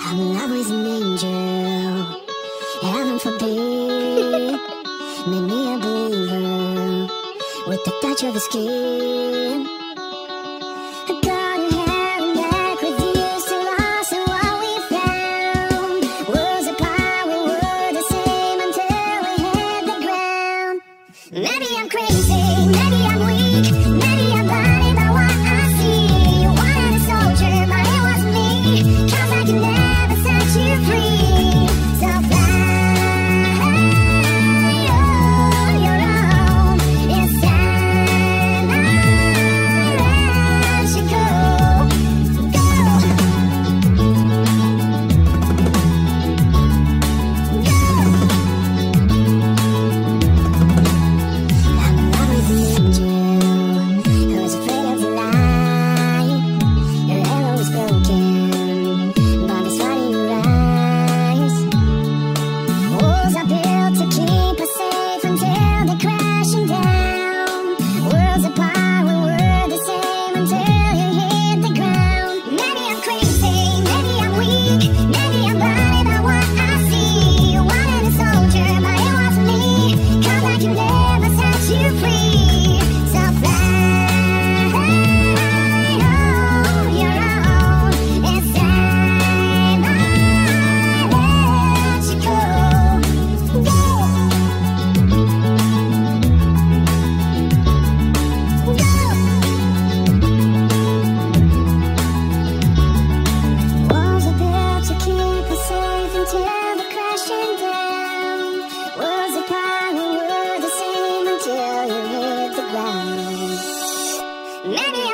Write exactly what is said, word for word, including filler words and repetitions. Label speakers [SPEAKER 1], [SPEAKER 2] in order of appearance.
[SPEAKER 1] I'm in love with an angel, heaven forbid. Made me a believer with the touch of his skin. I got a hand back with you, still lost in what we found. Worlds apart, we were the same until we hit the ground. Maybe I'm crazy, maybe I'm weak, maybe I'm blinded by what I see. You wanted a soldier, but it wasn't me, 'cause I can never set you free. So fly on your own. It's time I let you go. Go. Go. I'm in love with an angel who's afraid of the light. Your arrow is broken, but it's right in your eyes. Walls are built to keep us safe until they're crashing down. Worlds apart, we were the same until you hit the ground. Maybe I'm crazy, maybe I'm weak, maybe I'm blinded by what I see. You wanted a soldier, but it wasn't me, 'cause I can never set you free. So fly on your own. It's time I let you go. Go. Walls are built to keep us safe until they're crashing down. Worlds apart, we were the same until you hit the ground. Maybe